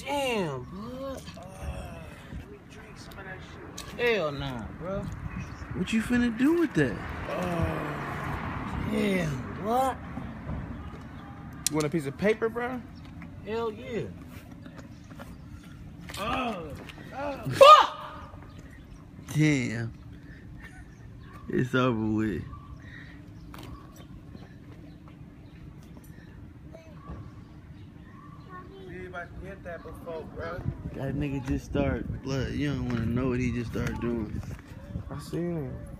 Damn, bud. Let me drink some of that shit. Hell nah, bro. What you finna do with that? Damn, what? You want a piece of paper, bro? Hell yeah. Fuck! Damn. It's over with. You about to hit that before, bro. That nigga just started blood. You don't wanna know what he just started doing. I seen him.